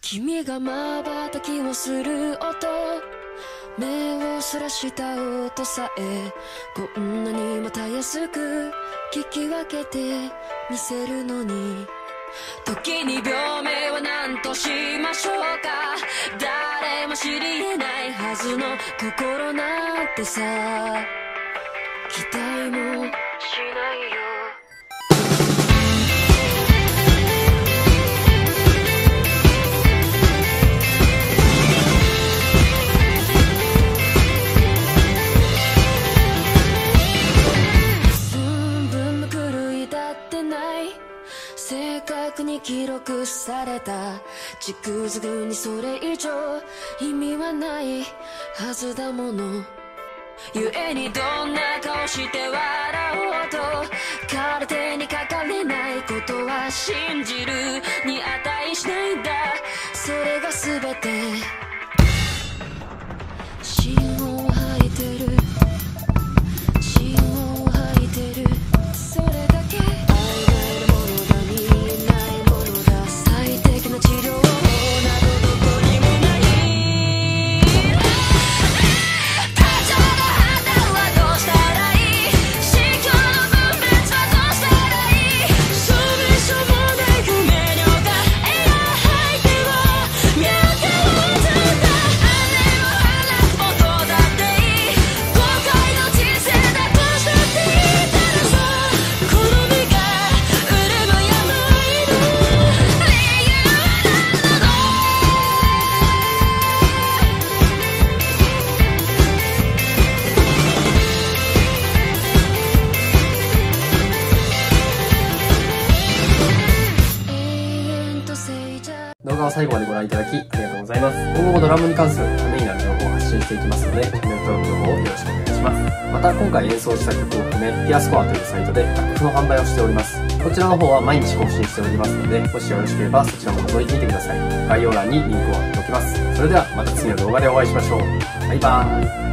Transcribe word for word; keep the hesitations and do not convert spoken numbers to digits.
君が瞬きをする音、目をそらした音さえこんなにもたやすく聞き分けてみせるのに、時に病名は何としましょうか。誰も知り得ないはずの心なんてさ、期待もしないよ。寸分の狂いだってない、正確に記録された軸づくにそれ以上意味はないはずだもの。故にどんな顔して笑おうと空手にかかれないことは信じるに値しないんだ。それが全て芯を吐いてる、芯を吐いてる、それだけ。 動画を最後までご覧いただきありがとうございます。今後もドラムに関するためになる情報を発信していきますので、チャンネル登録の方をよろしくお願いします。また今回演奏した曲を含め、ピアスコアというサイトで楽譜の販売をしております。こちらの方は毎日更新しておりますので、もしよろしければそちらも覗いてみてください。概要欄にリンクを貼っておきます。それではまた次の動画でお会いしましょう。バイバーイ。